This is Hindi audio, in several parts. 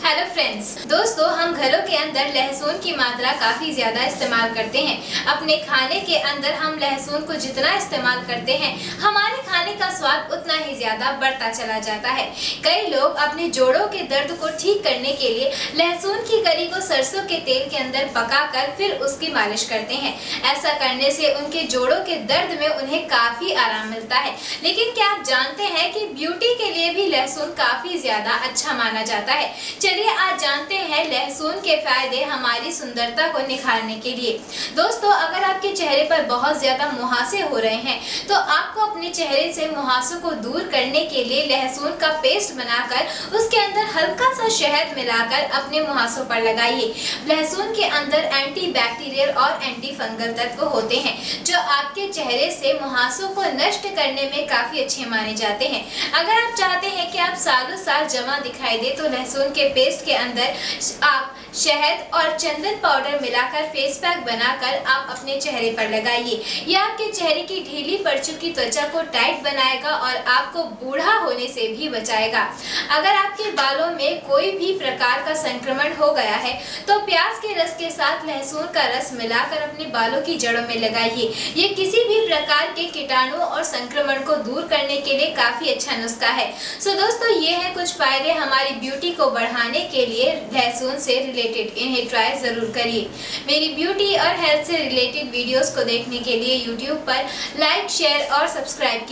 हेलो फ्रेंड्स, दोस्तों हम घरों के अंदर लहसुन की मात्रा काफ़ी ज़्यादा इस्तेमाल करते हैं। अपने खाने के अंदर हम लहसुन को जितना इस्तेमाल करते हैं, हमारे खाने का स्वाद उतना ही ज़्यादा बढ़ता चला जाता है। कई लोग अपने जोड़ों के दर्द को ठीक करने के लिए लहसुन की कली को सरसों के तेल के अंदर पकाकर फिर उसकी मालिश करते हैं। ऐसा करने से उनके जोड़ों के दर्द में उन्हें काफ़ी आराम मिलता है। लेकिन क्या आप जानते हैं कि ब्यूटी के लिए भी लहसुन काफ़ी ज़्यादा अच्छा माना जाता है। चलिए आज जानते हैं लहसुन के फायदे हमारी सुंदरता को निखारने के लिए। दोस्तों, अगर आपके चेहरे पर बहुत ज्यादा मुहासे हो रहे हैं तो आपको अपने चेहरे से मुहासों को दूर करने के लिए लहसुन का पेस्ट बनाकर उसके अंदर हल्का सा शहद मिलाकर अपने मुहासों पर लगाइए। लहसुन के अंदर एंटी बैक्टीरियल और एंटी फंगल तत्व होते हैं जो आपके चेहरे से मुहासों को नष्ट करने में काफी अच्छे माने जाते हैं। अगर आप चाहते हैं कि आप सालों साल जमा दिखाई दे तो लहसुन के पेस्ट के अंदर आप शहद और चंदन पाउडर मिलाकर फेस पैक बनाकर आप अपने चेहरे पर लगाइए। यह आपके चेहरे की ढीली पड़ चुकी त्वचा को टाइट बनाएगा और आपको बूढ़ा होने से भी बचाएगा। अगर आपके बालों में कोई भी प्रकार का संक्रमण हो गया है तो प्याज के रस के साथ लहसुन का रस मिलाकर अपने बालों की जड़ों में लगाइए। ये किसी भी प्रकार के कीटाणु और संक्रमण को दूर करने के लिए काफी अच्छा नुस्खा है। सो दोस्तों, ये है कुछ फायदे हमारी ब्यूटी को बढ़ाने के लिए लहसुन से रिलेटेड। इन्हें ट्राई जरूर करिए। मेरी ब्यूटी और हेल्थ से रिलेटेड वीडियोस को देखने के लिए यूट्यूब पर लाइक, शेयर और सब्सक्राइब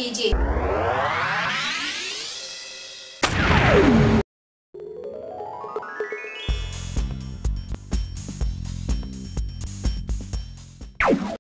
कीजिए।